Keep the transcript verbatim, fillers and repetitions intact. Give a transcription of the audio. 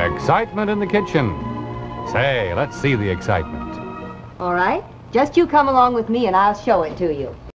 Excitement in the kitchen. Say, let's see the excitement. All right. Just you come along with me and I'll show it to you.